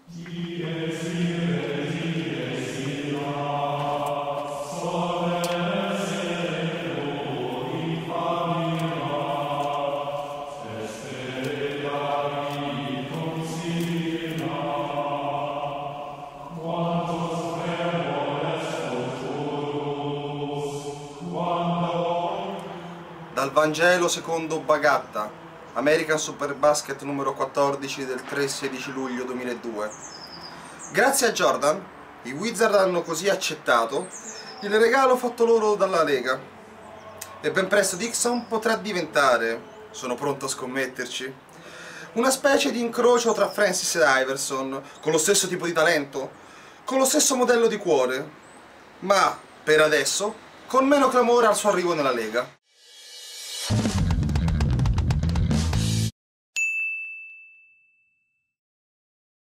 Dal Vangelo secondo Bagatta, American Superbasket numero 14 del 3-16 luglio 2002. Grazie a Jordan, i Wizards hanno così accettato il regalo fatto loro dalla Lega. E ben presto Dixon potrà diventare, sono pronto a scommetterci, una specie di incrocio tra Francis e Iverson, con lo stesso tipo di talento, con lo stesso modello di cuore, ma, per adesso, con meno clamore al suo arrivo nella Lega.